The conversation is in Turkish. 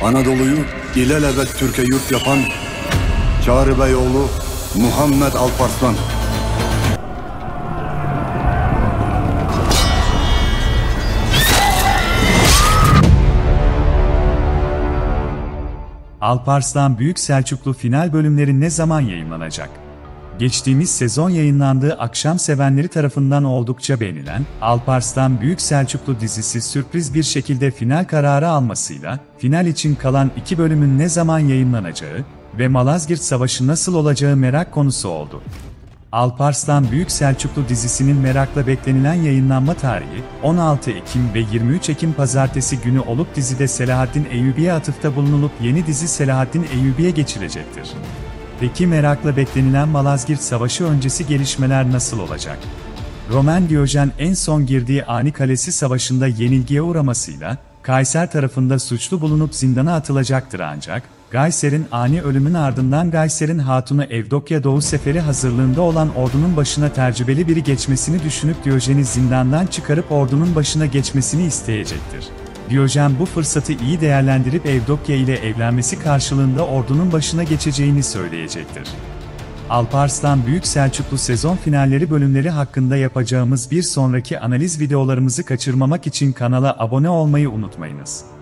Anadolu'yu ilelebet Türkiye yurt yapan Çağrı Beyoğlu Muhammed Alparslan. Alparslan Büyük Selçuklu final bölümleri ne zaman yayınlanacak? Geçtiğimiz sezon yayınlandığı akşam sevenleri tarafından oldukça beğenilen Alparslan Büyük Selçuklu dizisi sürpriz bir şekilde final kararı almasıyla final için kalan 2 bölümün ne zaman yayınlanacağı ve Malazgirt Savaşı nasıl olacağı merak konusu oldu. Alparslan Büyük Selçuklu dizisinin merakla beklenilen yayınlanma tarihi 16 Ekim ve 23 Ekim pazartesi günü olup dizide Selahaddin Eyyubi'ye atıfta bulunulup yeni dizi Selahaddin Eyyubi'ye geçilecektir. Peki merakla beklenilen Malazgirt Savaşı öncesi gelişmeler nasıl olacak? Roman Diyojen en son girdiği Ani Kalesi Savaşı'nda yenilgiye uğramasıyla Kayser tarafında suçlu bulunup zindana atılacaktır ancak Gayser'in ani ölümün ardından Gayser'in hatunu Evdokya Doğu Seferi hazırlığında olan ordunun başına tecrübeli biri geçmesini düşünüp Diyojen'i zindandan çıkarıp ordunun başına geçmesini isteyecektir. Diyojen bu fırsatı iyi değerlendirip Evdokya ile evlenmesi karşılığında ordunun başına geçeceğini söyleyecektir. Alparslan Büyük Selçuklu sezon finalleri bölümleri hakkında yapacağımız bir sonraki analiz videolarımızı kaçırmamak için kanala abone olmayı unutmayınız.